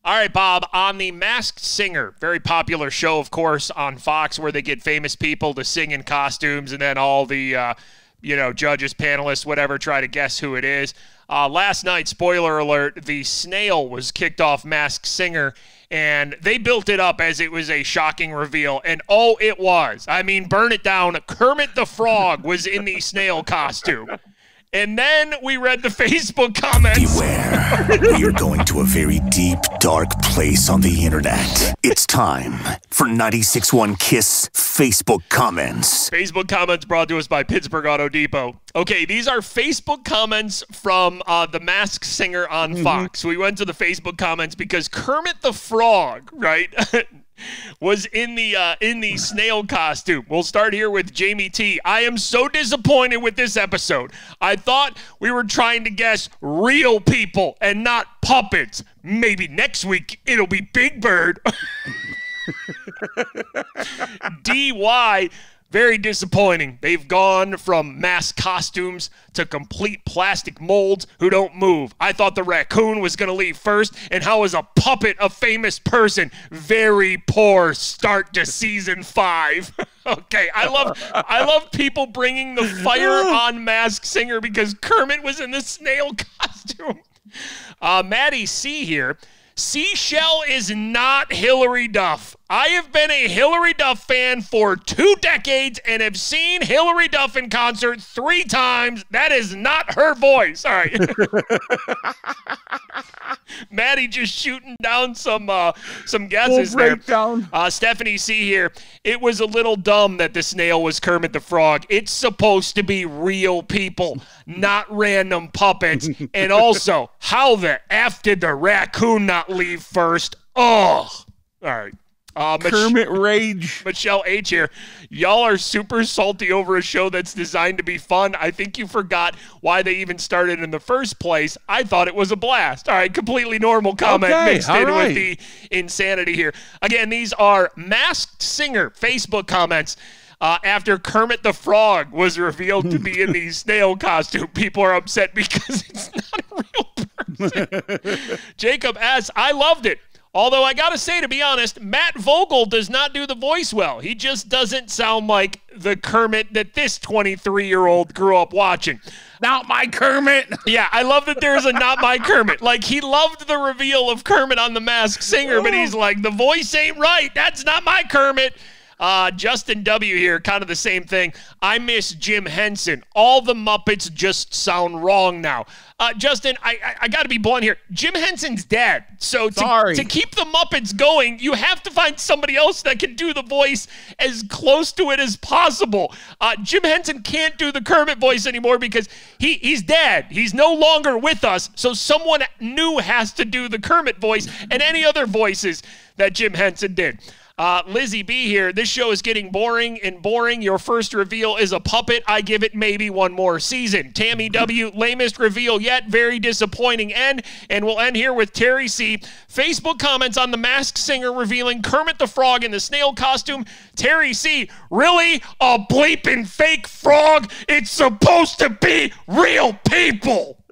All right, Bob, on The Masked Singer, very popular show, of course, on Fox, where they get famous people to sing in costumes, and then all the, judges, panelists, whatever, try to guess who it is. Last night, spoiler alert, the snail was kicked off Masked Singer, and they built it up as it was a shocking reveal, and oh, it was. I mean, burn it down. Kermit the Frog was in the snail costume. And then we read the Facebook comments. Beware, we are going to a very deep, dark place on the internet. It's time for 96.1 KISS Facebook comments. Facebook comments brought to us by Pittsburgh Auto Depot. Okay, these are Facebook comments from The Masked Singer on Fox. We went to the Facebook comments because Kermit the Frog, right, was in the snail costume. We'll start here with Jamie T. I am so disappointed with this episode. I thought we were trying to guess real people and not puppets. Maybe next week it'll be Big Bird. DY, very disappointing. They've gone from mask costumes to complete plastic molds who don't move. I thought the raccoon was going to leave first, and how is a puppet a famous person? Very poor start to season 5. Okay, I love people bringing the fire on Masked Singer because Kermit was in the snail costume. Maddie C here. Seashell is not Hillary Duff. I have been a Hillary Duff fan for 2 decades and have seen Hillary Duff in concert 3 times. That is not her voice. All right. Maddie just shooting down some guesses there. Stephanie C here. It was a little dumb that the snail was Kermit the Frog. It's supposed to be real people, not random puppets. And also, how the F did the raccoon not leave first? Oh, all right. Kermit rage. Michelle H here. Y'all are super salty over a show that's designed to be fun. I think you forgot why they even started in the first place. I thought it was a blast. All right, completely normal comment mixed in with the insanity here. Again, these are Masked Singer Facebook comments. After Kermit the Frog was revealed to be in the snail costume, people are upset because it's not a real person. Jacob S., I loved it. Although I got to say, to be honest, Matt Vogel does not do the voice well. He just doesn't sound like the Kermit that this 23-year-old grew up watching. Not my Kermit. Yeah, I love that there's a not my Kermit. Like, he loved the reveal of Kermit on The Masked Singer, but he's like, the voice ain't right. That's not my Kermit. Justin W. here, kind of the same thing. I miss Jim Henson. All the Muppets just sound wrong now. Justin, I got to be blunt here. Jim Henson's dead. So to keep the Muppets going, you have to find somebody else that can do the voice as close to it as possible. Jim Henson can't do the Kermit voice anymore because he's dead. He's no longer with us. So someone new has to do the Kermit voice and any other voices that Jim Henson did. Lizzie B here. This show is getting boring and boring. Your first reveal is a puppet. I give it maybe one more season. Tammy W. Lamest reveal yet. Very disappointing end. And we'll end here with Terry C. Facebook comments on The Masked Singer revealing Kermit the Frog in the snail costume. Terry C. Really? A bleeping fake frog? It's supposed to be real people.